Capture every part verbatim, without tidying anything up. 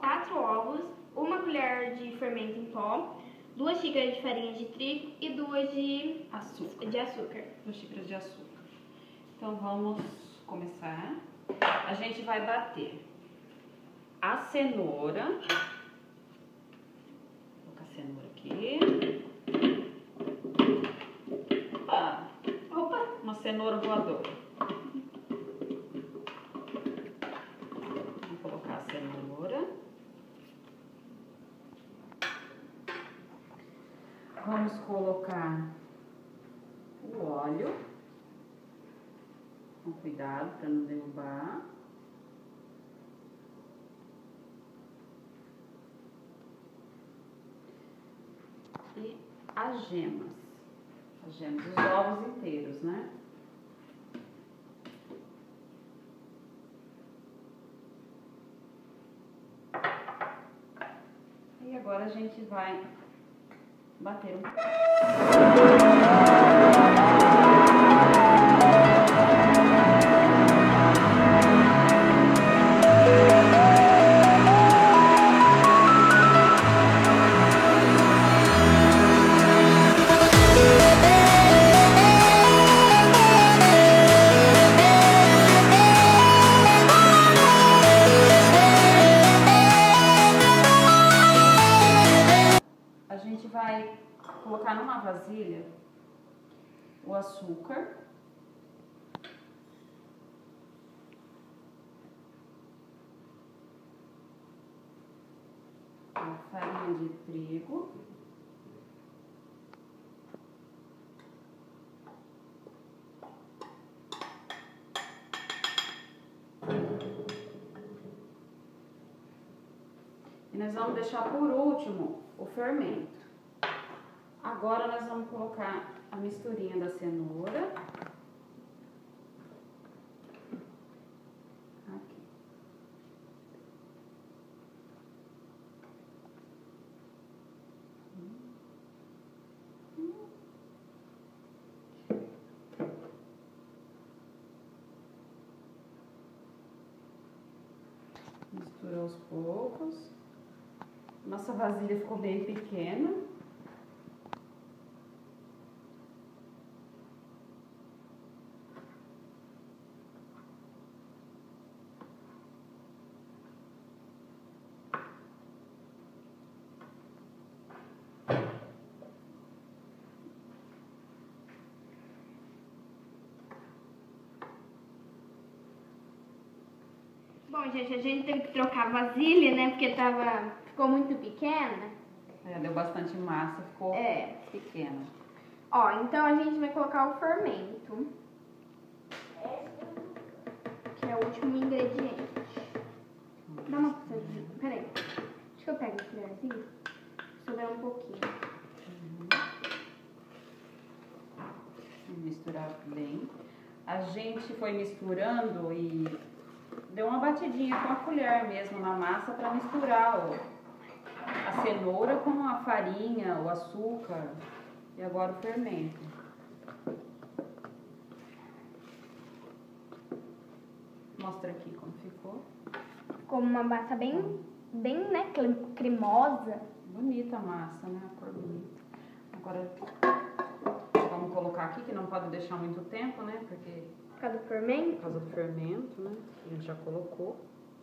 quatro ovos, uma colher de fermento em pó, duas xícaras de farinha de trigo e duas de açúcar. De açúcar. Duas xícaras de açúcar. Então vamos começar. A gente vai bater a cenoura. Vou colocar a cenoura aqui. Ah, opa, uma cenoura voadora. Vamos colocar a cenoura. Vamos colocar o óleo. Com cuidado para não derrubar. E as gemas. As gemas, os ovos inteiros, né? E agora a gente vai bater um vai colocar numa vasilha o açúcar, a farinha de trigo, e nós vamos deixar por último o fermento. Agora nós vamos colocar a misturinha da cenoura. Aqui. Mistura aos poucos. Nossa vasilha ficou bem pequena. Bom, gente, a gente teve que trocar a vasilha, né? Porque tava, ficou muito pequena. É, deu bastante massa, ficou é. pequena. Ó, então a gente vai colocar o fermento, que é o último ingrediente. Dá uma passadinha. Peraí. Acho que eu pego a colherzinha. Sobrar um pouquinho. Uhum. Vamos misturar bem. A gente foi misturando e deu uma batidinha com a colher mesmo na massa para misturar ó, a cenoura com a farinha, o açúcar e agora o fermento. Mostra aqui como ficou. Ficou uma massa bem, bem né, cremosa. Bonita a massa, né? A cor bonita. Agora vamos colocar aqui, que não pode deixar muito tempo, né? Porque Por causa do fermento? Por causa do fermento, né? A gente já colocou.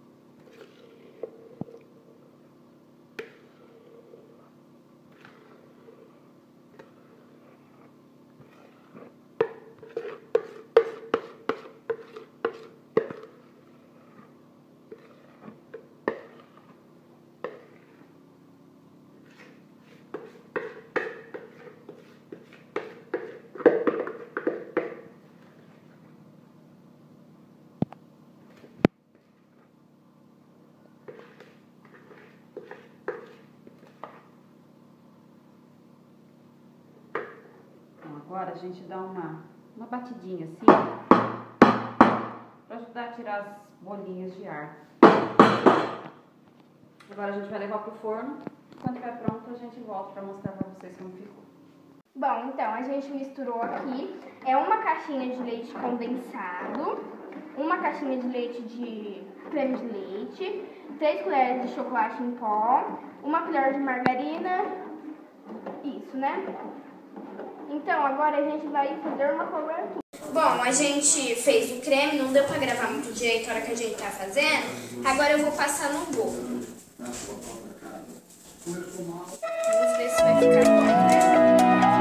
Agora a gente dá uma, uma batidinha assim, para ajudar a tirar as bolinhas de ar. Agora a gente vai levar pro forno. Quando estiver pronto, a gente volta para mostrar para vocês como ficou. Bom, então a gente misturou aqui. É uma caixinha de leite condensado, uma caixinha de leite de creme de leite, três colheres de chocolate em pó, uma colher de margarina, isso, né? Então, agora a gente vai fazer uma cobertura. Bom, a gente fez o creme, não deu pra gravar muito direito a hora que a gente tá fazendo. Agora eu vou passar no bolo. Vamos ver se vai ficar bom, né?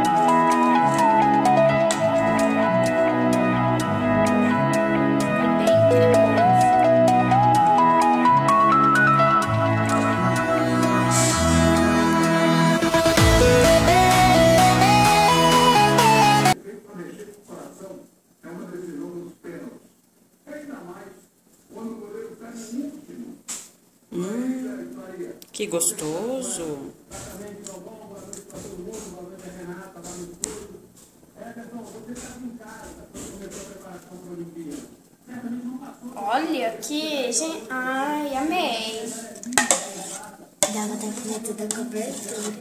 Hum, que gostoso! Olha que, gente, ai, amei. Dava até comer da cobertura.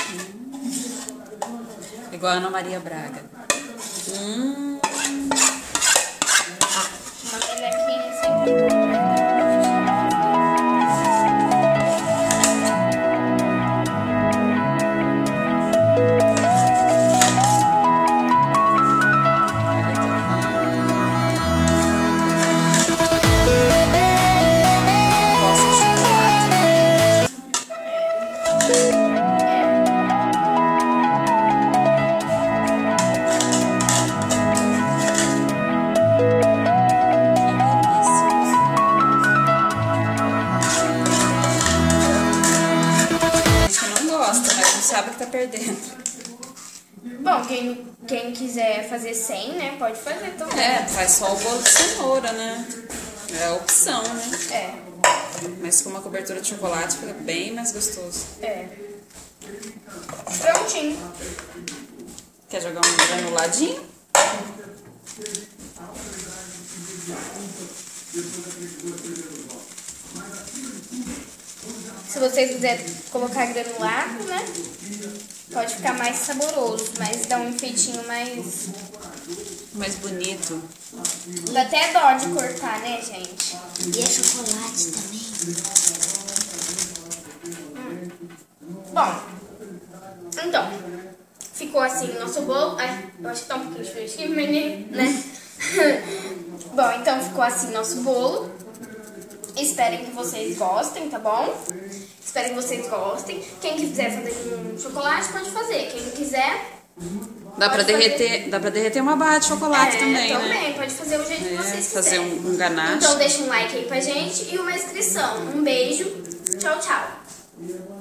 Igual a Ana Maria Braga. Hum. Uma melequinha sempre. Sabe que tá perdendo. Bom, quem, quem quiser fazer sem, né, pode fazer também. É, faz só o bolo de cenoura, né? É a opção, né? É. Mas com uma cobertura de chocolate fica bem mais gostoso. É. Prontinho. Quer jogar um granuladinho? Se você quiser colocar granulado, né? Pode ficar mais saboroso, mas dá um enfeitinho mais... Mais bonito. Dá até dó de cortar, né, gente? E é chocolate também. Hum. Bom, então, ficou assim o nosso bolo. Ai, eu acho que tá um pouquinho diferente aqui, menino, né? Bom, então ficou assim nosso bolo. Espero que vocês gostem, tá bom? Espero que vocês gostem. Quem quiser fazer com chocolate, pode fazer. Quem não quiser... Dá pra, derreter, dá pra derreter uma barra de chocolate é, também, também, né? pode fazer o jeito É, que vocês fazer quiserem. um, um ganache. Então deixa um like aí pra gente e uma inscrição. Um beijo. Tchau, tchau.